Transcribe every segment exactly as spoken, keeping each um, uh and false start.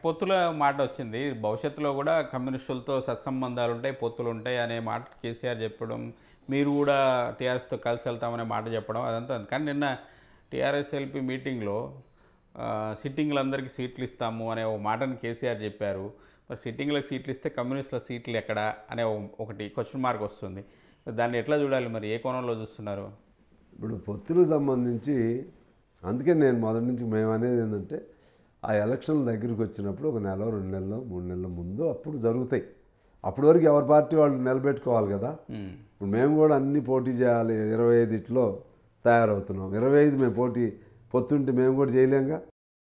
పొత్తుల మాట వచ్చింది. భవిష్యత్తులో కూడా కమ్యూనిస్టులతో సత్సంబంధాలు ఉంటాయి, పొత్తులు ఉంటాయి అనే మాట కేసీఆర్ చెప్పడం, మీరు కూడా టీఆర్ఎస్తో కలిసి వెళ్తామనే మాట చెప్పడం అదంతా. కానీ నిన్న టీఆర్ఎస్ఎల్పీ మీటింగ్లో సిట్టింగ్లందరికీ సీట్లు ఇస్తాము అనే ఒక మాటను కేసీఆర్ చెప్పారు. మరి సిట్టింగ్లకు సీట్లు ఇస్తే కమ్యూనిస్టుల సీట్లు ఎక్కడ అనే ఒకటి క్వశ్చన్ మార్క్ వస్తుంది. దాన్ని ఎట్లా చూడాలి, మరి ఏ కోణంలో చూస్తున్నారు? ఇప్పుడు పొత్తులకు సంబంధించి అందుకే నేను మొదటి నుంచి మేము అనేది ఏంటంటే ఆ ఎలక్షన్ దగ్గరికి వచ్చినప్పుడు ఒక నెల రెండు నెలలు మూడు నెలల ముందు అప్పుడు జరుగుతాయి. అప్పటి వరకు ఎవరి పార్టీ వాళ్ళు నిలబెట్టుకోవాలి కదా. ఇప్పుడు మేము కూడా అన్ని పోటీ చేయాలి. ఇరవై ఐదు ఇట్లో తయారవుతున్నాం. ఇరవై ఐదు మేము పోటీ పొత్తుంటే మేము కూడా చేయలేంగా.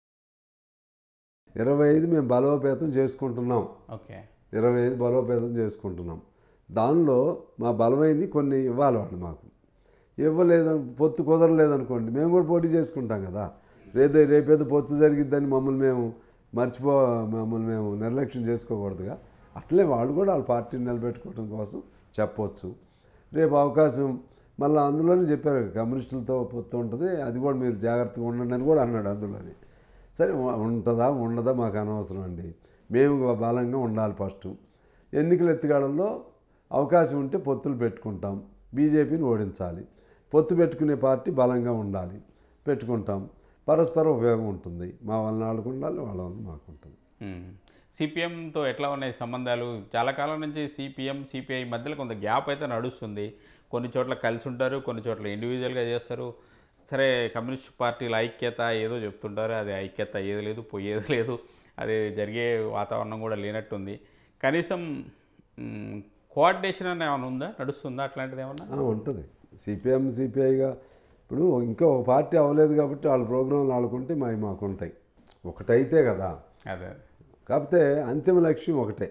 ఇరవై ఐదు మేము బలోపేతం చేసుకుంటున్నాం. ఓకే, ఇరవై ఐదు బలోపేతం చేసుకుంటున్నాం. దానిలో మా బలమైనవి కొన్ని ఇవ్వాలి వాళ్ళు. మాకు ఇవ్వలేదని పొత్తు కుదరలేదనుకోండి మేము కూడా పోటీ చేసుకుంటాం కదా. రేదే రేపేదో పొత్తు జరిగిద్దని మమ్మల్ని మేము మర్చిపో మమ్మల్ని మేము నిర్లక్ష్యం చేసుకోకూడదుగా. అట్లే వాళ్ళు కూడా వాళ్ళ పార్టీని నిలబెట్టుకోవడం కోసం చెప్పవచ్చు. రేపు అవకాశం మళ్ళీ అందులోనే చెప్పారు కమ్యూనిస్టులతో పొత్తు ఉంటుంది, అది కూడా మీరు జాగ్రత్తగా ఉండండి అని కూడా అన్నాడు అందులోనే. సరే ఉంటుందా ఉండదా మాకు అనవసరం అండి. మేము బలంగా ఉండాలి. ఫస్ట్ ఎన్నికల ఎత్తుగాడల్లో అవకాశం ఉంటే పొత్తులు పెట్టుకుంటాం. బీజేపీని ఓడించాలి. పొత్తు పెట్టుకునే పార్టీ బలంగా ఉండాలి, పెట్టుకుంటాం. పరస్పర ఉపయోగం ఉంటుంది. మా వలన వాళ్ళకు ఉండాలి, వాళ్ళ వలన మాకు ఉంటుంది. సిపిఎంతో ఎట్లా ఉన్నాయి సంబంధాలు? చాలా కాలం నుంచి సిపిఎం సిపిఐ మధ్యలో కొంత గ్యాప్ అయితే నడుస్తుంది. కొన్ని చోట్ల కలిసి ఉంటారు, కొన్ని చోట్ల ఇండివిజువల్గా చేస్తారు. సరే, కమ్యూనిస్ట్ పార్టీల ఐక్యత ఏదో చెప్తుంటారు, అది ఐక్యత ఏది లేదు, పోయేది లేదు, అది జరిగే వాతావరణం కూడా లేనట్టుంది. కనీసం కోఆర్డినేషన్ అని ఏమైనా ఉందా, నడుస్తుందా అట్లాంటిది ఏమన్నా? ఉంటుంది. సిపిఎం సిపిఐగా ఇప్పుడు ఇంకా ఒక పార్టీ అవ్వలేదు కాబట్టి వాళ్ళ ప్రోగ్రాంలు ఆడుకుంటే మా మాకు ఉంటాయి. ఒకటైతే కదా. అదే, కాకపోతే అంతిమ లక్ష్యం ఒకటే.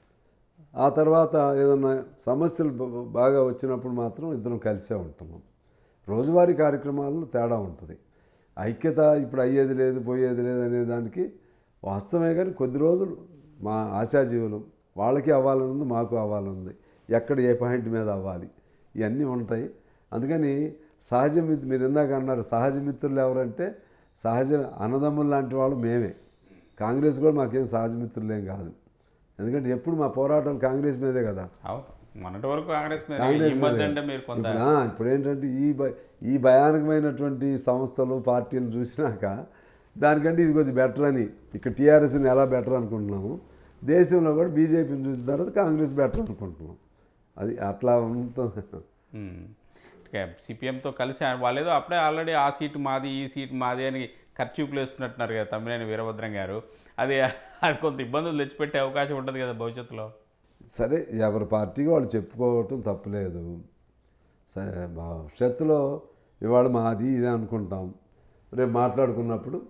ఆ తర్వాత ఏదన్నా సమస్యలు బాగా వచ్చినప్పుడు మాత్రం ఇద్దరం కలిసే ఉంటున్నాం. రోజువారీ కార్యక్రమాల్లో తేడా ఉంటుంది. ఐక్యత ఇప్పుడు అయ్యేది లేదు, పోయేది లేదు అనే దానికి వాస్తవమే. కానీ కొద్ది రోజులు మా ఆశాజీవులు వాళ్ళకి అవ్వాలనుంది, మాకు అవ్వాలనుంది, ఎక్కడ ఏ పాయింట్ మీద అవ్వాలి, ఇవన్నీ ఉంటాయి. అందుకని సహజ మిత్రు మీరు ఇందాక అన్నారు, సహజ మిత్రులు ఎవరంటే సహజ అన్నదమ్ములు లాంటి వాళ్ళు మేమే. కాంగ్రెస్ కూడా మాకేం సహజ మిత్రులు ఏం కాదు. ఎందుకంటే ఎప్పుడు మా పోరాటాలు కాంగ్రెస్ మీదే కదా. మొన్నటి వరకు కాంగ్రెస్ కాంగ్రెస్ ఇప్పుడు ఏంటంటే ఈ ఈ భయానకమైనటువంటి సంస్థలు పార్టీలు చూసినాక దానికంటే ఇది కొద్దిగా బెటర్ అని ఇక్కడ టీఆర్ఎస్ని ఎలా బెటర్ అనుకుంటున్నాము, దేశంలో కూడా బీజేపీని చూసిన తర్వాత కాంగ్రెస్ బెటర్ అనుకుంటున్నాం. అది అట్లా ఉంటుంది. సిపిఎంతో కలిసి వాళ్ళేదో అప్పుడే ఆల్రెడీ ఆ సీటు మాది, ఈ సీటు మాది అని ఖర్చు వేస్తున్నట్టున్నారు కదా తమ్మినేని వీరభద్రం గారు. అది అది కొంత ఇబ్బందులు తెచ్చిపెట్టే అవకాశం ఉంటుంది కదా భవిష్యత్తులో. సరే, ఎవరి పార్టీకి వాళ్ళు చెప్పుకోవటం తప్పులేదు. సరే, భవిష్యత్తులో ఇవాళ మాది ఇదే అనుకుంటాం, రేపు మాట్లాడుకున్నప్పుడు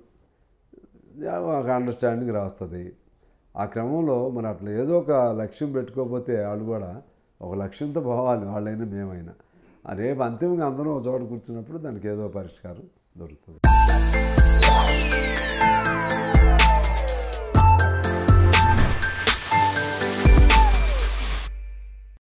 ఒక అండర్స్టాండింగ్ రాస్తుంది. ఆ క్రమంలో మరి అట్లా ఏదో ఒక లక్ష్యం పెట్టుకోకపోతే వాళ్ళు కూడా ఒక లక్ష్యంతో పోవాలి, వాళ్ళైనా మేమైనా. రేపు అంతిమంగా అందరం ఒక చోట కూర్చున్నప్పుడు దానికి ఏదో పరిష్కారం దొరుకుతుంది.